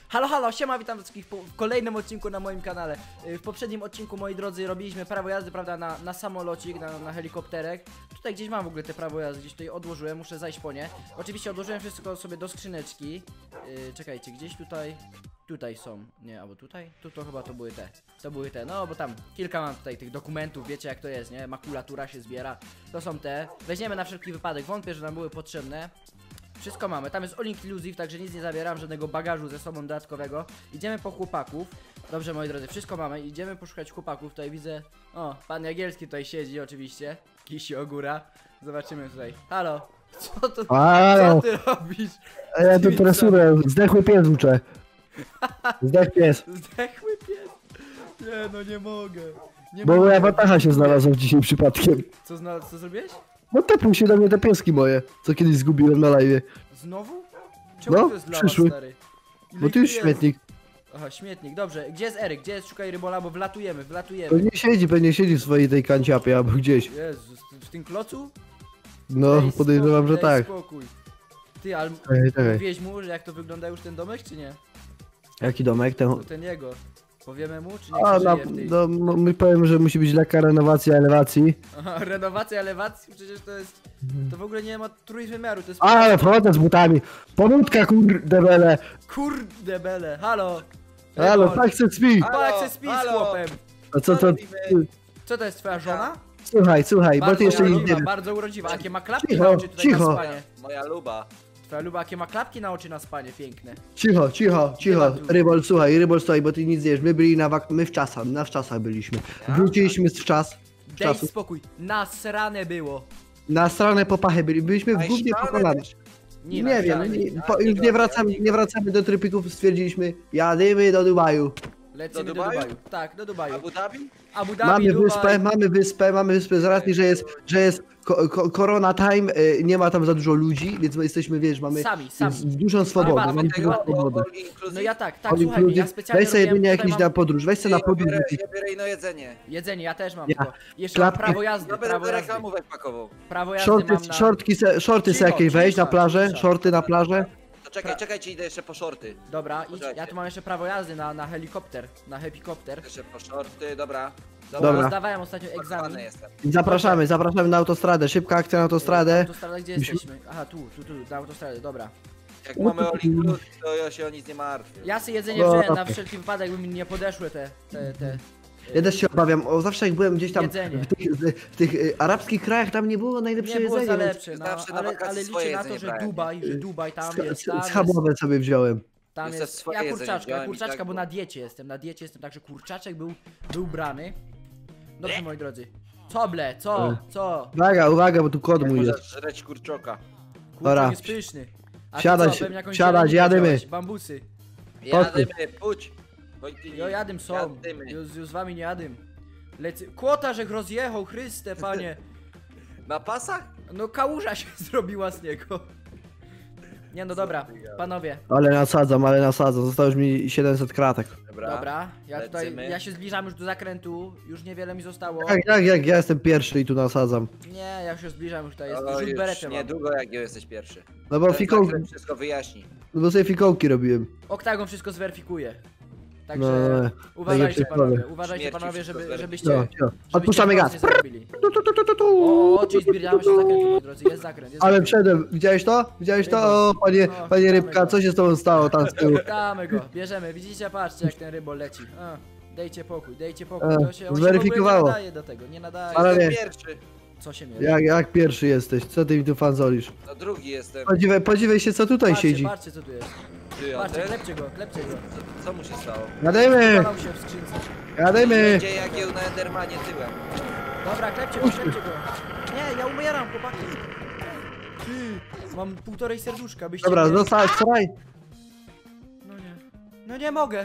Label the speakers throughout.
Speaker 1: Halo, halo, siema, witam wszystkich w kolejnym odcinku na moim kanale. W poprzednim odcinku, moi drodzy, robiliśmy prawo jazdy, prawda, na samolocik, na helikopterek. Tutaj gdzieś mam w ogóle te prawo jazdy, gdzieś tutaj odłożyłem, muszę zajść po nie. Oczywiście odłożyłem wszystko sobie do skrzyneczki. Czekajcie, gdzieś tutaj są, nie, albo tutaj? Tu to chyba to były te, no bo tam kilka mam tutaj tych dokumentów, wiecie jak to jest, nie, makulatura się zbiera. To są te, weźmiemy na wszelki wypadek, wątpię, że nam były potrzebne. Wszystko mamy, tam jest all inclusive, także nic nie zabieram, żadnego bagażu ze sobą dodatkowego. Idziemy po chłopaków. Dobrze, moi drodzy, wszystko mamy, idziemy poszukać chłopaków. Tutaj widzę, o, pan Jagielski tutaj siedzi oczywiście. Kisi Ogóra. Zobaczymy tutaj. Halo, co tu, co ty robisz?
Speaker 2: A ja tu presurę, zdechły pies uczę. Zdech pies.
Speaker 1: Zdechły pies? Nie, no nie mogę. Nie
Speaker 2: Bo
Speaker 1: mogę.
Speaker 2: moja watacha się znalazła dzisiaj przypadkiem.
Speaker 1: Co zrobiłeś?
Speaker 2: No tepnął się do mnie te pieski moje, co kiedyś zgubiłem na live.
Speaker 1: Znowu? Czemu
Speaker 2: No,
Speaker 1: to jest dla
Speaker 2: przyszły.
Speaker 1: was, stary? Ile
Speaker 2: Bo tu już
Speaker 1: jest?
Speaker 2: śmietnik.
Speaker 1: Aha, śmietnik, dobrze. Gdzie jest Eryk? Gdzie jest Szukaj Rybola? Bo wlatujemy.
Speaker 2: Pewnie siedzi w swojej tej kanciapie albo gdzieś.
Speaker 1: Jezus, w tym klocu?
Speaker 2: No,
Speaker 1: Daj
Speaker 2: podejrzewam, że
Speaker 1: spokój, daj
Speaker 2: tak.
Speaker 1: spokój. Ty, ale
Speaker 2: Czekaj.
Speaker 1: mówiłeś mu, że jak to wygląda już ten domek, czy nie?
Speaker 2: Jaki domek?
Speaker 1: To ten jego. Powiemy mu, czy nie
Speaker 2: A,
Speaker 1: przeżyje w tej...
Speaker 2: no, my powiem, że musi być lekka renowacja elewacji.
Speaker 1: Aha, renowacja elewacji? Przecież to jest... To w ogóle nie ma trójwymiaru, to jest...
Speaker 2: Ale wchodzę z butami. Pomódka kurde bele.
Speaker 1: Kurde bele, halo!
Speaker 2: Halo,
Speaker 1: Rybol.
Speaker 2: tak se spi.
Speaker 1: Pa, jak se spi z chłopem!
Speaker 2: A co to?
Speaker 1: Co to jest, twoja żona?
Speaker 2: Słuchaj, bo ty jeszcze nic nie wiesz.
Speaker 1: Bardzo urodziwa. Jakie ma klapki
Speaker 2: Cicho,
Speaker 1: na oczy tutaj
Speaker 2: cicho.
Speaker 1: na spanie.
Speaker 3: Moja luba.
Speaker 1: Twoja luba, jakie ma klapki na oczy na spanie, piękne.
Speaker 2: Cicho.
Speaker 1: Nie ma tu.
Speaker 2: Rybol, słuchaj, bo ty nic wiesz. My byli my na wczasach byliśmy. Wróciliśmy z
Speaker 1: Daj
Speaker 2: czasu.
Speaker 1: spokój, nasrane było.
Speaker 2: Na stronę po pachę byliśmy w głównie po kolanie. Nie wiem, już nie wracamy do trypików, stwierdziliśmy, jadymy do Dubaju.
Speaker 1: Lecimy do
Speaker 3: Dubaju?
Speaker 1: Dubaju. Tak, do Dubaju.
Speaker 3: Abu Dhabi?
Speaker 1: Abu Dhabi,
Speaker 2: Mamy wyspę z racji, że jest corona time, nie ma tam za dużo ludzi, więc my jesteśmy, wiesz, mamy
Speaker 1: Sami.
Speaker 2: dużą swobodę,
Speaker 1: Prywatnie
Speaker 2: mamy
Speaker 1: tego,
Speaker 2: dużą swobodę.
Speaker 1: No ja tak,
Speaker 2: All
Speaker 1: słuchaj mnie, ja
Speaker 2: inclusive.
Speaker 1: specjalnie
Speaker 2: Weź sobie
Speaker 1: robiłem,
Speaker 2: jedynie
Speaker 1: tutaj
Speaker 2: jakiś
Speaker 1: mam
Speaker 2: na podróż, weź sobie na podróż.
Speaker 3: Ja biorę ino jedzenie.
Speaker 1: jedzenie, ja też mam
Speaker 2: Ja.
Speaker 1: tylko. Jeszcze mam
Speaker 2: Klapki.
Speaker 1: prawo jazdy,
Speaker 3: Ja będę
Speaker 1: prawo
Speaker 3: do
Speaker 1: jazdy.
Speaker 3: reklamówek pakował.
Speaker 1: Prawo jazdy mam na...
Speaker 2: Shorty
Speaker 1: Cicho,
Speaker 2: se jakieś wejść na
Speaker 1: cisza,
Speaker 2: plażę,
Speaker 1: cisza.
Speaker 2: shorty na plażę.
Speaker 3: To czekajcie, idę jeszcze po shorty.
Speaker 1: Dobra, idź,
Speaker 3: Poczekajcie.
Speaker 1: ja tu mam jeszcze prawo jazdy na helikopter, na helikopter.
Speaker 3: Jeszcze po shorty, dobra.
Speaker 2: Dobra.
Speaker 1: Zdawałem ostatnio egzamin.
Speaker 3: Podpalony jestem.
Speaker 2: Zapraszamy na autostradę, szybka akcja na autostradę.
Speaker 1: Autostrada, gdzie
Speaker 2: Musimy-
Speaker 1: jesteśmy? Aha, tu, na autostradę, dobra.
Speaker 3: Jak mamy all inclusive, to ja się o nic nie martwię.
Speaker 1: Ja sobie jedzenie
Speaker 2: No,
Speaker 1: wziąłem na
Speaker 2: okej.
Speaker 1: wszelki wypadek, by mi nie podeszły te...
Speaker 2: Ja też się obawiam, zawsze jak byłem gdzieś tam
Speaker 1: Jedzenie.
Speaker 2: w tych arabskich krajach, tam nie było najlepsze
Speaker 1: Nie było za
Speaker 2: jedzenie.
Speaker 1: lepsze, no,
Speaker 3: Zawsze na
Speaker 1: ale
Speaker 3: wakacje
Speaker 1: liczę
Speaker 3: swoje
Speaker 1: na to,
Speaker 3: jedzenie
Speaker 1: że
Speaker 3: brałem.
Speaker 1: Dubaj tam jest, tam jest,
Speaker 2: Schabowe sobie wziąłem.
Speaker 1: tam
Speaker 3: Już
Speaker 1: jest,
Speaker 3: te swoje
Speaker 1: ja
Speaker 3: jedzenie
Speaker 1: kurczaczka,
Speaker 3: wziąłem i tak
Speaker 1: bo
Speaker 3: było.
Speaker 1: na diecie jestem, także kurczaczek był brany. Dobrze, moi drodzy. Co?
Speaker 2: Uwaga, bo tu kod
Speaker 3: Jak
Speaker 2: mój jest.
Speaker 3: możesz żreć kurczoka?
Speaker 1: Kurczak
Speaker 2: Dobra.
Speaker 1: jest pyszny. A ty
Speaker 2: Wsiadać,
Speaker 1: co, pewnie jakąś
Speaker 2: wsiadać,
Speaker 1: zielenię
Speaker 2: jadymy.
Speaker 1: wziąłeś, bambusy.
Speaker 3: Jadymy, pójdź. Wojtyni,
Speaker 1: Jo, jadym są,
Speaker 3: jadymy.
Speaker 1: już z wami nie jadym. Kłota, żech rozjechał, Chryste, panie.
Speaker 3: Na pasach?
Speaker 1: No kałuża się zrobiła z niego. Nie no dobra, panowie.
Speaker 2: Ale nasadzam, zostało już mi 700 kratek.
Speaker 1: Dobra,
Speaker 3: lecimy.
Speaker 1: ja się zbliżam już do zakrętu, już niewiele mi zostało.
Speaker 2: Jak ja jestem pierwszy i tu nasadzam.
Speaker 1: Nie, ja już się zbliżam, już tutaj jest
Speaker 3: O,
Speaker 1: rzut
Speaker 3: już
Speaker 1: beretem.
Speaker 3: niedługo jak jesteś pierwszy.
Speaker 2: No bo
Speaker 3: Ten
Speaker 2: fikołki,
Speaker 3: zakręt wszystko wyjaśni.
Speaker 2: no bo sobie fikołki robiłem.
Speaker 1: Oktagon wszystko zweryfikuje. Także
Speaker 2: No,
Speaker 1: uważajcie
Speaker 2: tak
Speaker 1: panowie,
Speaker 2: jak
Speaker 1: uważajcie
Speaker 3: śmierci
Speaker 1: panowie,
Speaker 3: wszystko
Speaker 1: żebyście...
Speaker 2: Odpuszczamy gaz.
Speaker 1: nic nie zrobili. O, czyli zbliżamy się do zakrętu, moi drodzy, jest zakręt, jest
Speaker 2: Ale
Speaker 1: zakręt.
Speaker 2: przedem, widziałeś to? O, panie Rybka, co się z tobą stało tam z tyłu?
Speaker 1: Damy go, bierzemy, widzicie, patrzcie jak ten rybol leci. Dajcie pokój, on się
Speaker 2: zweryfikowało.
Speaker 1: nie nadaje do tego, nie nadaje.
Speaker 2: Ale
Speaker 3: Jestem
Speaker 2: nie.
Speaker 3: pierwszy.
Speaker 1: Co się mierzy?
Speaker 2: Jak pierwszy jesteś? Co ty mi tu fanzolisz?
Speaker 3: No drugi jestem.
Speaker 2: Podziwiaj się co tutaj siedzi.
Speaker 1: Patrzcie co tu jest.
Speaker 3: Ty, a
Speaker 1: Patrzcie,
Speaker 3: ten?
Speaker 1: klepcie go.
Speaker 3: Co mu się stało?
Speaker 2: Jademy!
Speaker 1: Schował się w skrzynce.
Speaker 2: Jademy!
Speaker 3: Gdzie jak na Endermanie tyłem.
Speaker 1: Dobra, klepcie go. Nie, ja umieram, chłopaki. Ty, mam półtorej serduszka, byście
Speaker 2: Dobra,
Speaker 1: mnie...
Speaker 2: straj!
Speaker 1: No nie. No nie mogę.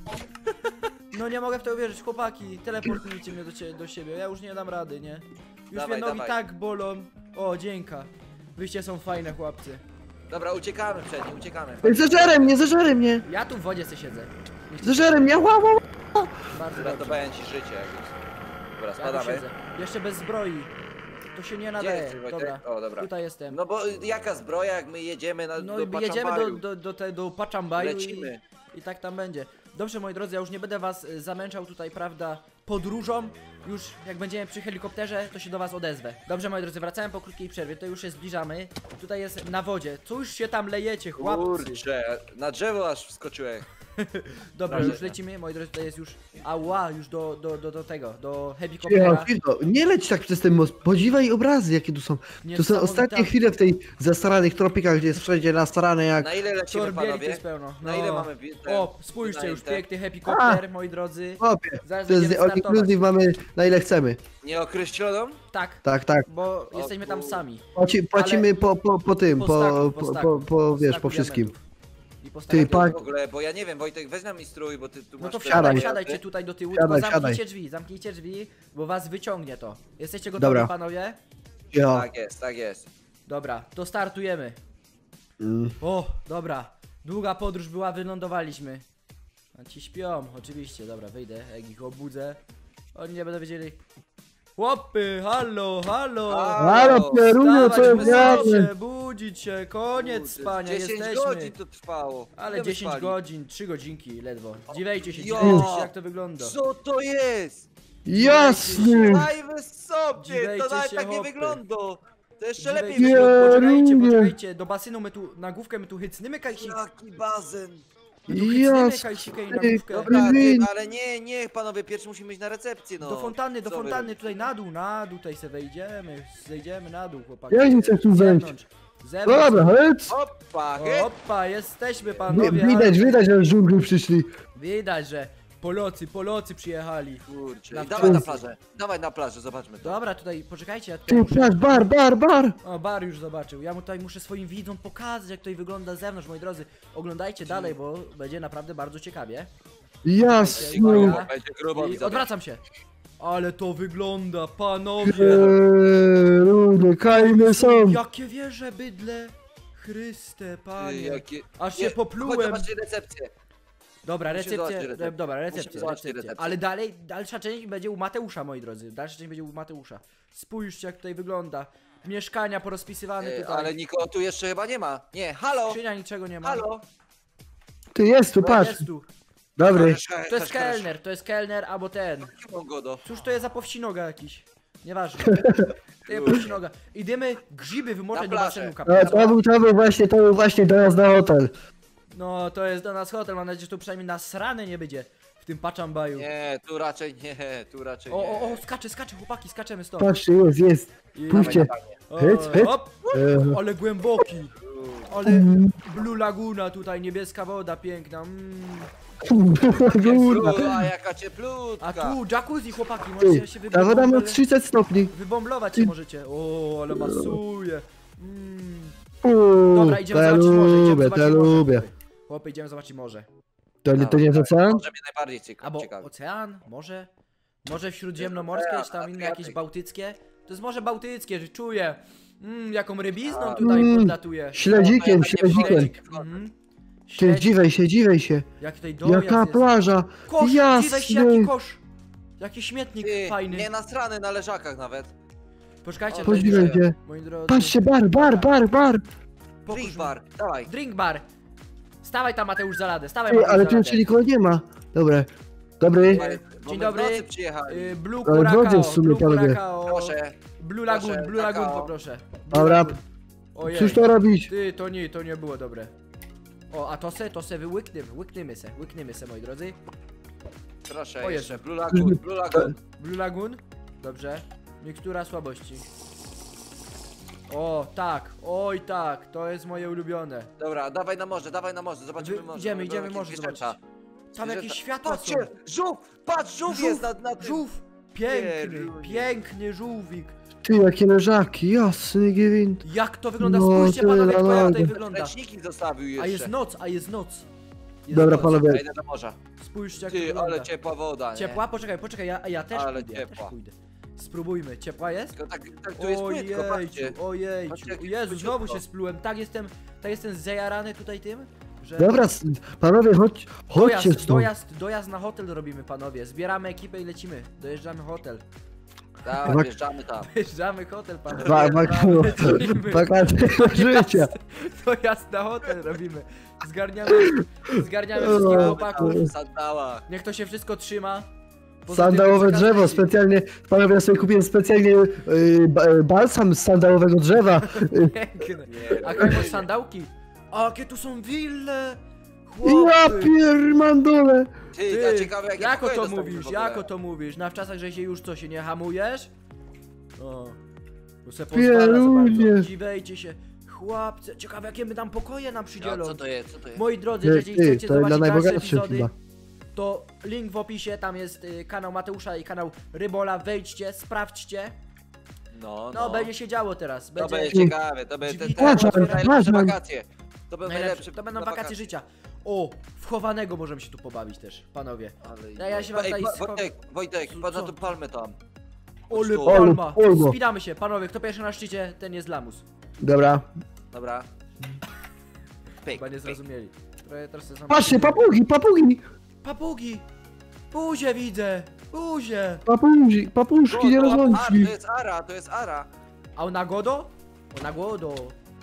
Speaker 1: No nie mogę w to uwierzyć, chłopaki. Teleportujcie mnie do siebie, ja już nie dam rady, nie? Już
Speaker 3: Dawaj,
Speaker 1: mnie nogi
Speaker 3: dawaj.
Speaker 1: tak bolą. O, dzięka. Wyście są fajne, chłopcy.
Speaker 3: Dobra, uciekamy przed nim, uciekamy.
Speaker 2: Zeżerem mnie!
Speaker 1: Ja tu w wodzie se siedzę.
Speaker 2: Zeżerem mnie, wow!
Speaker 1: Bardzo dobrze.
Speaker 3: Uratowałem ci życie. Dobra,
Speaker 1: Ja tu
Speaker 3: spadamy.
Speaker 1: siedzę. Jeszcze bez zbroi. to się nie
Speaker 3: Gdzie
Speaker 1: nadaje.
Speaker 3: jesteś, Wojtek?
Speaker 1: Dobra,
Speaker 3: O, dobra.
Speaker 1: tutaj jestem.
Speaker 3: No bo jaka zbroja, jak my jedziemy
Speaker 1: No
Speaker 3: do
Speaker 1: i jedziemy
Speaker 3: Pachambaju?
Speaker 1: do Pachambaju
Speaker 3: Lecimy.
Speaker 1: i tak tam będzie. Dobrze, moi drodzy, ja już nie będę was zamęczał tutaj, prawda, podróżą. Już jak będziemy przy helikopterze, to się do was odezwę. Dobrze, moi drodzy, wracałem po krótkiej przerwie, to już się zbliżamy. Tutaj jest na wodzie. Co już się tam lejecie, chłopcy?
Speaker 3: Kurczę, na drzewo aż wskoczyłem.
Speaker 1: Dobra,
Speaker 3: Proszę.
Speaker 1: już lecimy, moi drodzy, tutaj jest już ała, już do tego, do
Speaker 2: Cicho,
Speaker 1: helikoptera.
Speaker 2: cicho. Nie leć tak przez ten most. Podziwiaj obrazy, jakie tu są. To są
Speaker 1: Niesamowita-
Speaker 2: ostatnie chwile w tej zastaranych tropikach, gdzie jest wszędzie nastarane jak...
Speaker 3: Na ile lecimy,
Speaker 1: Torbieli to
Speaker 3: panowie?
Speaker 1: jest pełno.
Speaker 3: Na ile
Speaker 1: No.
Speaker 3: mamy
Speaker 1: O, spójrzcie, już
Speaker 3: wynajęte?
Speaker 1: piękny helikopter, moi drodzy.
Speaker 2: Chłopie,
Speaker 1: Zaraz
Speaker 2: to jest
Speaker 1: będziemy
Speaker 2: all
Speaker 1: startować.
Speaker 2: inclusive, mamy na ile chcemy.
Speaker 3: Nieokreśloną?
Speaker 1: Tak,
Speaker 2: Tak, tak.
Speaker 1: bo jesteśmy tam sami.
Speaker 2: Płacimy po tym,
Speaker 1: Po
Speaker 2: po,
Speaker 1: staku,
Speaker 2: po,
Speaker 1: staku,
Speaker 2: po, wiesz,
Speaker 1: staku
Speaker 2: po wszystkim.
Speaker 1: diamentów. I po
Speaker 2: Ty,
Speaker 1: staku
Speaker 3: W ogóle, bo ja nie wiem, Wojtek, weź nam i strój, bo ty tu
Speaker 1: No
Speaker 3: masz...
Speaker 1: to
Speaker 3: te
Speaker 1: wsiadaj,
Speaker 2: Siadaj.
Speaker 1: wsiadajcie tutaj do tyłu,
Speaker 2: Siadaj,
Speaker 1: tylko zamknijcie drzwi, bo was wyciągnie to. Jesteście gotowi,
Speaker 2: Dobra.
Speaker 1: panowie?
Speaker 2: Ja.
Speaker 3: Tak jest, tak jest.
Speaker 1: Dobra, to startujemy.
Speaker 2: Mm.
Speaker 1: O, dobra. Długa podróż była, wylądowaliśmy. A ci śpią, oczywiście, dobra, wyjdę, jak ich obudzę. Oni nie będą wiedzieli. Chłopy, halo, halo!
Speaker 2: Halo, Pierunio, co
Speaker 1: Wstawać,
Speaker 2: jest grane?
Speaker 1: budzić się, koniec
Speaker 3: Kurde,
Speaker 1: spania,
Speaker 3: 10
Speaker 1: jesteśmy.
Speaker 3: godzin to trwało.
Speaker 1: Ale
Speaker 3: Ile
Speaker 1: 10
Speaker 3: wyspali?
Speaker 1: godzin, 3 godzinki ledwo. Dziwiajcie się,
Speaker 3: Ja.
Speaker 1: dziwiajcie się jak to wygląda.
Speaker 3: Co to jest?
Speaker 2: Jasny!
Speaker 3: Dajmy sobie,
Speaker 1: Dziwiajcie
Speaker 3: to nawet
Speaker 1: się,
Speaker 3: tak nie
Speaker 1: chłopy.
Speaker 3: wygląda. To jeszcze
Speaker 1: Dziwiajcie
Speaker 3: lepiej
Speaker 1: się,
Speaker 3: wygląda.
Speaker 1: poczekajcie,
Speaker 2: Pierunie.
Speaker 1: poczekajcie, do basenu my tu, na główkę my tu hycnymy kajsik.
Speaker 3: Jaki bazen.
Speaker 1: My tu hycnymy
Speaker 2: Jasny!
Speaker 1: kajsikę i na główkę.
Speaker 3: Dobra, ty,
Speaker 2: Win.
Speaker 3: ale nie, panowie, pierwszy musimy iść na recepcję, no.
Speaker 1: Do fontanny,
Speaker 3: Co wy?
Speaker 1: tutaj na dół, tutaj se wejdziemy, zejdziemy na dół, chłopak.
Speaker 2: Ja nie chcę tu wejść.
Speaker 1: Z
Speaker 2: No
Speaker 1: zewnątrz.
Speaker 2: dobra, chodź!
Speaker 3: Hoppa,
Speaker 1: O,
Speaker 3: hej.
Speaker 1: Opa, jesteśmy panowie.
Speaker 2: Widać, że z dżungli przyszli.
Speaker 1: Widać, że Polacy przyjechali.
Speaker 3: Kurczę,
Speaker 1: Na
Speaker 3: i dawaj na
Speaker 2: wczoraj.
Speaker 3: plażę. Dawaj na plażę, zobaczmy to.
Speaker 1: Dobra, tutaj, poczekajcie, ja tutaj
Speaker 2: Ty, patrz, bar!
Speaker 1: O, bar już zobaczył. Ja mu tutaj muszę swoim widzom pokazać, jak tutaj wygląda z zewnątrz, moi drodzy. Oglądajcie dalej, bo będzie naprawdę bardzo ciekawie.
Speaker 2: Jasny!
Speaker 1: Uwaga.
Speaker 3: Będzie grubo,
Speaker 1: I
Speaker 3: widzowie.
Speaker 1: odwracam się. Ale to wygląda, panowie.
Speaker 2: Pierunio, kajmy są!
Speaker 1: Jakie wieże, bydle. Chryste,
Speaker 3: Ty,
Speaker 1: panie.
Speaker 3: jakie...
Speaker 1: Aż
Speaker 3: Nie,
Speaker 1: się poplułem.
Speaker 3: Chodź, zobaczcie recepcję.
Speaker 1: Dobra,
Speaker 3: Musimy zobaczyć
Speaker 1: recepcja.
Speaker 3: recepcję.
Speaker 1: Dobra,
Speaker 3: Musimy
Speaker 1: recepcja,
Speaker 3: zobaczyć
Speaker 1: recepcja.
Speaker 3: recepcję.
Speaker 1: Ale dalej, dalsza część będzie u Mateusza, moi drodzy. Dalsza część będzie u Mateusza. Spójrzcie, jak tutaj wygląda. Mieszkania porozpisywane tutaj.
Speaker 3: Ale nikogo tu jeszcze chyba nie ma. Nie, halo!
Speaker 1: Skrzynia niczego nie ma.
Speaker 3: Halo!
Speaker 2: Ty, jest tu,
Speaker 1: O,
Speaker 2: patrz!
Speaker 1: jest tu.
Speaker 2: Dobry.
Speaker 1: To jest kelner albo ten.
Speaker 3: Godo.
Speaker 1: Cóż to jest za powsinoga jakiś? Nieważne. To jest powsinoga. Idziemy grzyby wymoczać do
Speaker 3: plażę.
Speaker 1: basenu
Speaker 2: No,
Speaker 1: kapitalnego.
Speaker 2: to był właśnie dojazd na hotel.
Speaker 1: No to jest do nas hotel, mam nadzieję, że tu przynajmniej nasrane nie będzie w tym Pachambaju.
Speaker 3: Nie, tu raczej nie, tu raczej nie.
Speaker 1: O, skacze, chłopaki, skaczemy stąd.
Speaker 2: Patrzcie, jest.
Speaker 1: I-
Speaker 2: Puśćcie.
Speaker 1: O,
Speaker 2: Hyc.
Speaker 1: hop,
Speaker 2: E,
Speaker 1: ale głęboki. Ale Blue Laguna tutaj, niebieska woda piękna.
Speaker 2: Góra.
Speaker 3: A jaka cieplutka.
Speaker 1: A tu jacuzzi, chłopaki,
Speaker 2: Ty,
Speaker 1: możecie się
Speaker 2: ta woda ma
Speaker 1: wybomblować.
Speaker 2: 300 stopni.
Speaker 1: Wybomblować się możecie. O, ale masuje.
Speaker 2: Uuu,
Speaker 1: Dobra, idziemy
Speaker 2: te
Speaker 1: zobaczyć morze, idziemy
Speaker 2: lubię,
Speaker 1: zobaczyć
Speaker 2: te
Speaker 1: morze.
Speaker 2: lubię.
Speaker 1: Chłopy, idziemy zobaczyć morze.
Speaker 2: To nie to co?
Speaker 3: Może mnie najbardziej
Speaker 1: Albo
Speaker 3: ciekawi.
Speaker 1: ocean, morze? Morze śródziemnomorskie, czy tam inne jakieś bałtyckie? To jest morze bałtyckie, że czuję. Jaką rybizną tutaj podlatuje.
Speaker 2: Śledzikiem, śledzikiem.
Speaker 1: Śledzik.
Speaker 2: Ty,
Speaker 1: Śledzik.
Speaker 2: dziwej się.
Speaker 1: Jak tutaj dojazd
Speaker 2: Jaka
Speaker 1: jest.
Speaker 2: plaża.
Speaker 1: Kosz, dziwaj się, jaki
Speaker 2: Jasny.
Speaker 1: kosz. Jaki śmietnik
Speaker 3: Ty,
Speaker 1: fajny.
Speaker 3: nie nasrany na leżakach nawet.
Speaker 1: Poczekajcie,
Speaker 3: O,
Speaker 1: tutaj
Speaker 2: Podziwiaj
Speaker 1: jeszcze,
Speaker 2: się.
Speaker 1: moi drodzy.
Speaker 2: Patrzcie, bar.
Speaker 1: Pokaż
Speaker 3: Drink
Speaker 1: mi.
Speaker 3: bar, dawaj.
Speaker 1: Drink bar. Stawaj tam, Mateusz, za ladę, stawaj,
Speaker 2: Ty,
Speaker 1: Mateusz,
Speaker 2: ale
Speaker 1: za
Speaker 2: tu
Speaker 1: ladę.
Speaker 2: jeszcze nikogo nie ma. Dobra. Dobry.
Speaker 3: Bo
Speaker 1: Dzień
Speaker 3: my
Speaker 1: dobry.
Speaker 3: w nocy przyjechali.
Speaker 1: Blue
Speaker 2: Ale wodzie
Speaker 1: Curacao,
Speaker 2: w sumie,
Speaker 1: Blue
Speaker 2: panowie.
Speaker 1: Curacao.
Speaker 3: Proszę.
Speaker 1: Blue Lagoon,
Speaker 3: Proszę,
Speaker 1: Blue Lagoon
Speaker 3: kakao.
Speaker 1: poproszę. Blue
Speaker 2: Dobra.
Speaker 1: Lagoon. Ojej.
Speaker 2: Cóż to robić?
Speaker 1: Ty, to nie było dobre. O, a to se łykniemy se, moi drodzy.
Speaker 3: Proszę,
Speaker 1: O,
Speaker 3: jeszcze.
Speaker 1: Jezu.
Speaker 3: Blue Lagoon, Blue Lagoon.
Speaker 1: Blue Lagoon. Dobrze. Mikstura słabości. O, tak. Oj, tak. To jest moje ulubione.
Speaker 3: Dobra, dawaj na morze, zobaczymy morze.
Speaker 1: Idziemy
Speaker 3: Mamy
Speaker 1: może
Speaker 3: jakieś
Speaker 1: zobaczyć.
Speaker 3: zwierzęta.
Speaker 1: Tam jakieś światła są.
Speaker 3: Patrzcie, żółw! Patrz, żółw jest na tym.
Speaker 1: Żółw. Piękny,
Speaker 3: Pierunie.
Speaker 1: piękny żółwik.
Speaker 2: Ty, jakie leżaki, jasny gwint.
Speaker 1: Jak to wygląda?
Speaker 2: No,
Speaker 1: Spójrzcie panowie,
Speaker 2: tyle
Speaker 1: jak to
Speaker 2: lody.
Speaker 1: tutaj wygląda.
Speaker 3: Leczniki zostawił jeszcze.
Speaker 1: A jest noc. Jest
Speaker 2: Dobra,
Speaker 1: noc.
Speaker 2: panowie.
Speaker 3: Ja idę do morza.
Speaker 1: Spójrzcie jak to
Speaker 3: Ty,
Speaker 1: wygląda.
Speaker 3: ale ciepła woda, nie?
Speaker 1: Ciepła? Poczekaj, ja też
Speaker 3: Ale
Speaker 1: pójdę, ja też
Speaker 3: ciepła.
Speaker 1: pójdę. Spróbujmy, ciepła jest?
Speaker 3: Tylko tak tu jest płytko, patrzcie.
Speaker 1: Ojejciu,
Speaker 3: Patrzcie, jakie
Speaker 1: Jezu,
Speaker 3: płyciutko.
Speaker 1: znowu się splułem, tak jestem zajarany tutaj tym, że...
Speaker 2: Dobra, panowie, chodźcie stąd.
Speaker 1: Dojazd na hotel robimy, panowie, zbieramy ekipę i lecimy, dojeżdżamy hotel.
Speaker 3: Tak, wjeżdżamy tam.
Speaker 1: Wjeżdżamy hotel, pan.
Speaker 2: Wakacje życia.
Speaker 1: To jasne, na hotel robimy. Zgarniamy wszystkich chłopaków.
Speaker 3: Sandała.
Speaker 1: Niech to się wszystko trzyma.
Speaker 2: Sandałowe drzewo, specjalnie, panowie, ja sobie kupiłem specjalnie balsam z sandałowego drzewa.
Speaker 1: Piękne. A jak masz sandałki? A jakie tu są wille!
Speaker 2: Ja
Speaker 1: Chłopy!
Speaker 2: piermandole.
Speaker 3: Ty, ja ciekawe jakie
Speaker 1: jako
Speaker 3: pokoje
Speaker 1: to
Speaker 3: dostaniemy
Speaker 1: mówisz,
Speaker 3: w ogóle.
Speaker 1: jako to mówisz? Na wczasach, że się już co, się nie hamujesz? O, tu se
Speaker 2: Pierunie.
Speaker 1: pozwala, dziwejcie się. Chłopcy, ciekawe jakie my tam pokoje nam
Speaker 3: No,
Speaker 1: przydzielą.
Speaker 3: co to jest, co to jest?
Speaker 1: Moi drodzy, jeżeli chcecie
Speaker 2: to jest dla
Speaker 1: zobaczyć dalsze
Speaker 2: najbogatszych
Speaker 1: epizody,
Speaker 2: chyba.
Speaker 1: to link w opisie, tam jest kanał Mateusza i kanał Rybola, wejdźcie, sprawdźcie. No, będzie się działo teraz.
Speaker 3: To będzie ciekawe, to będzie
Speaker 1: Drzwi
Speaker 3: te
Speaker 1: otwarte.
Speaker 3: najlepsze wakacje. To będą
Speaker 1: Najlepsze,
Speaker 3: najlepsze
Speaker 1: to będą wakacje życia. O, wchowanego możemy się tu pobawić też, panowie.
Speaker 3: Ale...
Speaker 1: Ja się wam tutaj
Speaker 3: Wojtek,
Speaker 1: Co?
Speaker 3: patrz na tą palmę tam.
Speaker 1: Ole
Speaker 3: tu.
Speaker 1: palma!
Speaker 2: Olmo.
Speaker 1: Spinamy się, panowie, kto pierwszy na szczycie, ten jest lamus.
Speaker 2: Dobra.
Speaker 3: Dobra. Pyk,
Speaker 1: Chyba nie
Speaker 3: pyk.
Speaker 1: zrozumieli. Teraz to są-
Speaker 2: Patrzcie, papugi.
Speaker 1: Papugi! Buzie widzę! Buzie!
Speaker 2: Papuszki, nie
Speaker 3: To
Speaker 2: rozłączki.
Speaker 3: jest Ara, to jest Ara.
Speaker 1: A na godo? O na godo!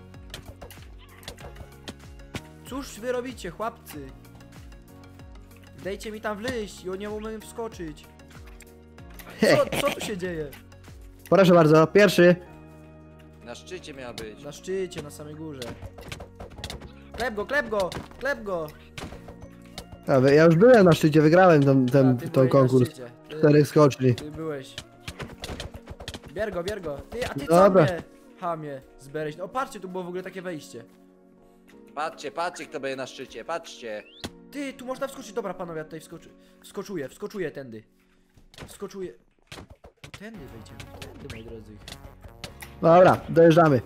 Speaker 1: Cóż wy robicie, chłopcy? Dajcie mi tam wleźć i nie umiem wskoczyć. Co tu się dzieje?
Speaker 2: Proszę bardzo, pierwszy.
Speaker 3: Na szczycie miała być.
Speaker 1: Na szczycie, na samej górze. Klep go, klep go, klep go!
Speaker 2: Ja już byłem na szczycie, wygrałem
Speaker 1: A, ty
Speaker 2: ten
Speaker 1: byłeś na
Speaker 2: konkurs.
Speaker 1: szczycie.
Speaker 2: 4 skoczni.
Speaker 1: Ty byłeś. Bier go, bier go. Ty, a ty
Speaker 2: Dobra.
Speaker 1: co mnie? Hamie, zbereś. O, patrzcie, tu było w ogóle takie wejście.
Speaker 3: Patrzcie, kto będzie na szczycie, patrzcie.
Speaker 1: Ty, tu można wskoczyć. Dobra, panowie, ja tutaj wskoczuję tędy. Wskoczuję. Tędy wejdziemy, tędy, moi drodzy.
Speaker 2: Dobra, dojeżdżamy.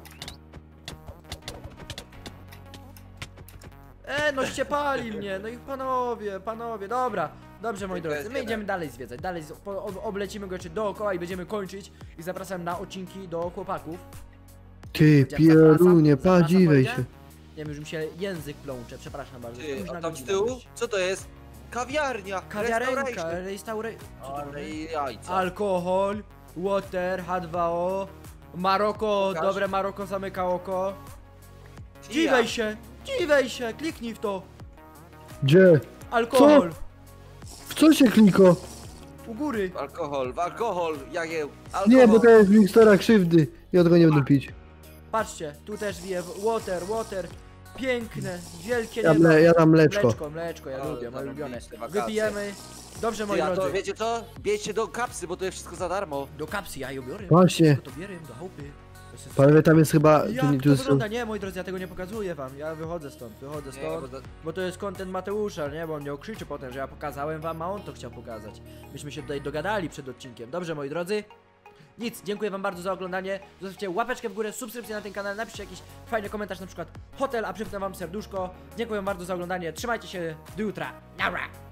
Speaker 1: No ściepali mnie, no i panowie, dobra. Dobrze, moi
Speaker 3: Tylko
Speaker 1: drodzy, my
Speaker 3: jest
Speaker 1: idziemy dalej zwiedzać, oblecimy go jeszcze dookoła i będziemy kończyć. I zapraszam na odcinki do chłopaków.
Speaker 2: Ty, pierunie, padziwej
Speaker 1: powiedziałem?
Speaker 2: się.
Speaker 1: Nie wiem, już mi się język plącze, przepraszam bardzo.
Speaker 3: Ty,
Speaker 1: Późna
Speaker 3: a tam z
Speaker 1: godzina
Speaker 3: tyłu?
Speaker 1: już.
Speaker 3: Co to jest? Kawiarnia.
Speaker 1: Kawiarenka,
Speaker 3: Ale jajca.
Speaker 1: alkohol, water, H2O, Maroko,
Speaker 3: Pokaż.
Speaker 1: dobre Maroko zamyka oko. Dziwej się, kliknij w to.
Speaker 2: Gdzie?
Speaker 1: Alkohol,
Speaker 2: W co się kliko?
Speaker 1: u góry.
Speaker 3: Alkohol, Jagieł. Alkohol.
Speaker 2: Nie, bo to jest mikstura krzywdy. Ja tego nie będę pić.
Speaker 1: Patrzcie, tu też wije water, piękne, wielkie
Speaker 2: Ja,
Speaker 1: niebo.
Speaker 2: ja dam mleczko.
Speaker 1: Mleczko, ja
Speaker 3: O,
Speaker 1: lubię, moje ulubione.
Speaker 3: zarobiliście wakacje.
Speaker 1: Wypijemy. Dobrze, moi
Speaker 3: Ty, a to
Speaker 1: drodzy.
Speaker 3: wiecie co? Bierzcie do kapsy, bo to jest wszystko za darmo.
Speaker 1: Do kapsy, ja ją biorę.
Speaker 2: Właśnie.
Speaker 1: To bierę do chałupy. To jest-
Speaker 2: Panowie, tam jest chyba...
Speaker 1: Jak
Speaker 2: Tu
Speaker 1: to
Speaker 2: jest...
Speaker 1: wygląda? Nie, moi drodzy, ja tego nie pokazuję wam. Ja wychodzę stąd,
Speaker 3: Nie, bo to...
Speaker 1: bo to jest content Mateusza, nie? Bo on mnie okrzyczy potem, że ja pokazałem wam, a on to chciał pokazać. Myśmy się tutaj dogadali przed odcinkiem. Dobrze, moi drodzy. Nic, dziękuję wam bardzo za oglądanie. Zostawcie łapeczkę w górę, subskrypcję na ten kanał, napiszcie jakiś fajny komentarz, na przykład hotel, a przypnę wam serduszko. Dziękuję wam bardzo za oglądanie. Trzymajcie się, do jutra. Nara!